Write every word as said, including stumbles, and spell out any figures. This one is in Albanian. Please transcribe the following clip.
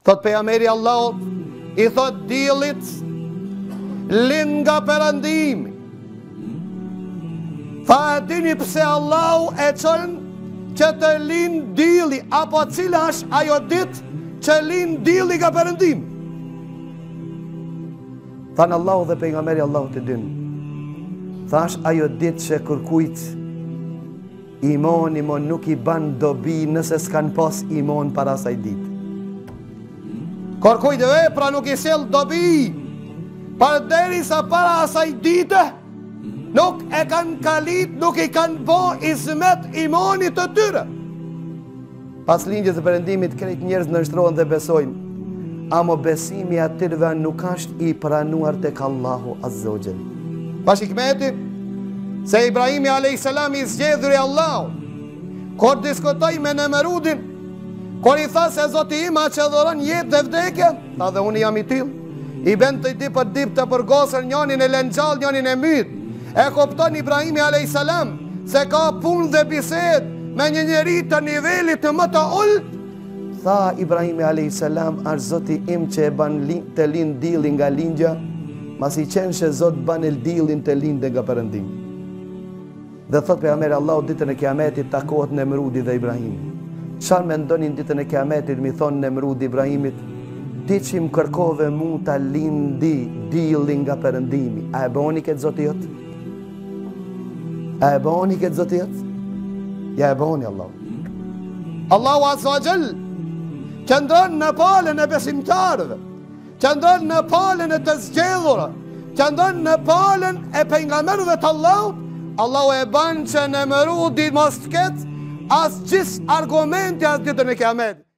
Thot pejgamberi Allahut, i thot diellit, lind nga perëndimi. Tha e dini pse Allahu e çon që të lind dielli, apo cila është ajo ditë që lind dielli nga perëndimi? Thanë Allahu dhe pejgamberi Allahut e din. Thash ajo ditë që kërkujt imani mo nuk i ban dobi nëse s'kan pas iman para asaj ditë. Kërkujt vepra nuk i sjell dobi përderisa para asaj dite nuk e kanë kalit, nuk i kanë bo izmet imanit të tyre. Pas lindjes së perëndimit krejt njerëz nështrohen dhe besojnë, amo besimi atyre nuk është i pranuar tek Allahu Azza wa Jall. Pas hikmeti se Ibrahimi alayhis salam i zgjedhur i Allahu, kur diskutoi me Nemrudin, kur i tha se Zoti im a që dhuron jetë dhe vdekje, tha dhe unë jam i tillë, i bën të di për dip të përgosur, njënin e lën gjallë, njënin e myt. E kupton Ibrahimi alayhis salam se ka punë dhe bisedë me një njeri të nivelit të më të ulët. Tha Ibrahimi alayhis salam, është Zoti im që e ban të lind dielli nga lindja, mas i qenë që Zot ban el diellin të lindë nga perëndimi. Dhe thot pejgamberi Allahu, ditën e Kiametit takohet Nemrudi dhe Ibrahimi. Çfarë mendonin ditën e Kiametit? Mi thon Nemrudi Ibrahimit, ti që më kërkove mu ta lindi dielli nga perëndimi, a e boni këtë Zoti jot? A e boni këtë Zoti jot? Ja e boni Allahu. Allahu Azza wa Jall qëndron në palën e besimtarëve, qëndron në palën e të zgjedhura, qëndron në palën e pejgamberëve të Allahut. Allahu e ban që Nemrudi mos të ketë as gjys argumente as ditën e Kiametit.